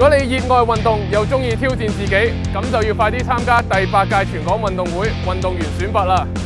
果你熱愛運動又中意挑戰自己，咁就要快啲參加第8屆全港運動會運動員選拔啦！